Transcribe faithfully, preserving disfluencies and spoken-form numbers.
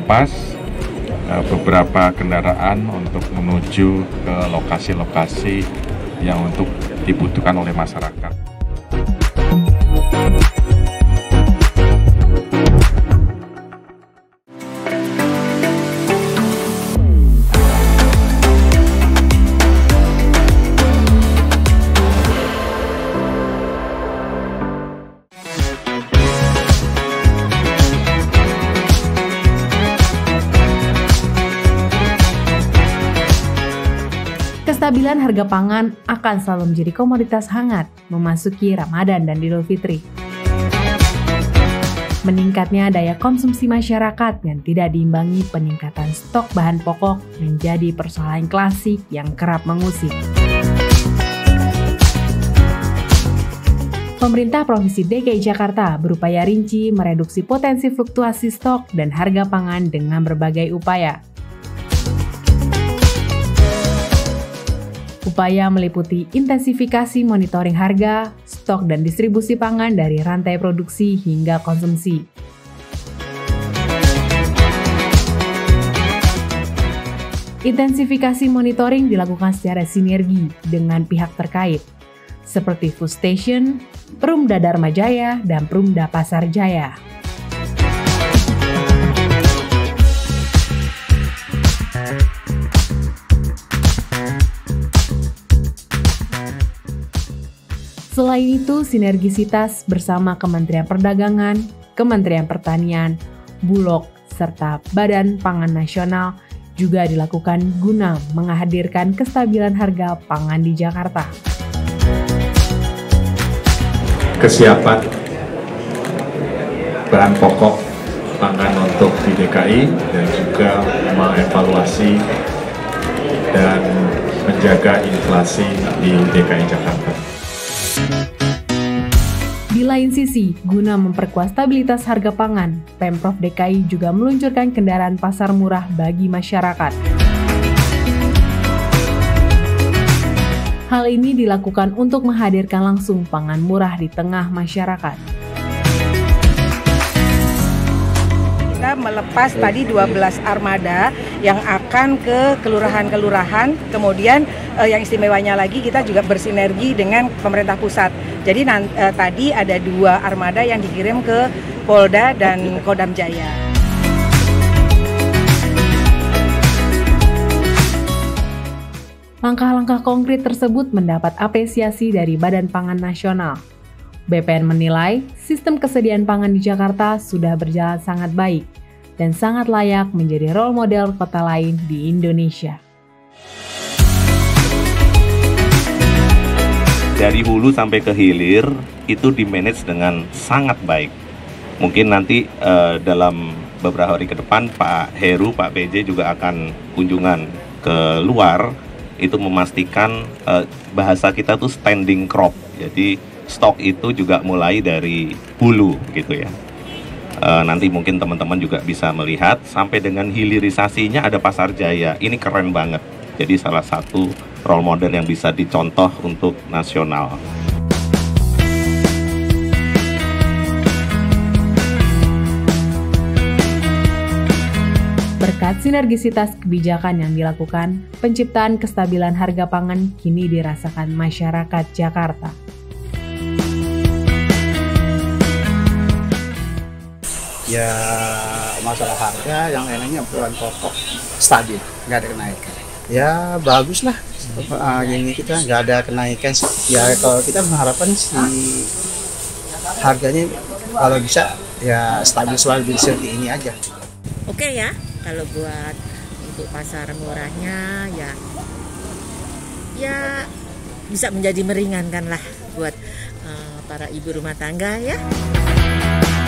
melepas uh, beberapa kendaraan untuk menuju ke lokasi-lokasi yang untuk dibutuhkan oleh masyarakat. Kestabilan harga pangan akan selalu menjadi komoditas hangat memasuki Ramadan dan Idul Fitri. Meningkatnya daya konsumsi masyarakat yang tidak diimbangi peningkatan stok bahan pokok menjadi persoalan klasik yang kerap mengusik. Pemerintah Provinsi D K I Jakarta berupaya rinci mereduksi potensi fluktuasi stok dan harga pangan dengan berbagai upaya. Upaya meliputi intensifikasi monitoring harga, stok dan distribusi pangan dari rantai produksi hingga konsumsi. Intensifikasi monitoring dilakukan secara sinergi dengan pihak terkait, seperti Food Station, Perumda Dharma Jaya, dan Perumda Pasar Jaya. Selain itu, sinergisitas bersama Kementerian Perdagangan, Kementerian Pertanian, Bulog, serta Badan Pangan Nasional juga dilakukan guna menghadirkan kestabilan harga pangan di Jakarta. Kesiapan bahan pokok pangan untuk di D K I dan juga mengevaluasi dan menjaga inflasi di D K I Jakarta. Di lain sisi, guna memperkuat stabilitas harga pangan, Pemprov D K I juga meluncurkan kendaraan pasar murah bagi masyarakat. Hal ini dilakukan untuk menghadirkan langsung pangan murah di tengah masyarakat. Kita melepas tadi dua belas armada yang akan ke kelurahan-kelurahan, kemudian eh, yang istimewanya lagi kita juga bersinergi dengan pemerintah pusat. Jadi nanti, eh, tadi ada dua armada yang dikirim ke Polda dan Kodam Jaya. Langkah-langkah konkret tersebut mendapat apresiasi dari Badan Pangan Nasional. B P N menilai sistem kesediaan pangan di Jakarta sudah berjalan sangat baik dan sangat layak menjadi role model kota lain di Indonesia. Dari hulu sampai ke hilir itu di-manage dengan sangat baik. Mungkin nanti uh, dalam beberapa hari ke depan Pak Heru, Pak P J juga akan kunjungan ke luar, itu memastikan uh, bahasa kita tuh standing crop. Jadi stok itu juga mulai dari hulu gitu ya. E, nanti mungkin teman-teman juga bisa melihat sampai dengan hilirisasinya ada Pasar Jaya. Ini keren banget. Jadi salah satu role model yang bisa dicontoh untuk nasional. Berkat sinergisitas kebijakan yang dilakukan, penciptaan kestabilan harga pangan kini dirasakan masyarakat Jakarta. Ya masalah harga yang enaknya bahan pokok stabil, nggak ada kenaikan. Ya bagus lah, uh, ini kita nggak ada kenaikan. Ya kalau kita mengharapkan si harganya kalau bisa ya stabil selalu seperti ini aja. Oke ya, kalau buat untuk pasar murahnya ya, ya bisa menjadi meringankan lah buat uh, para ibu rumah tangga ya.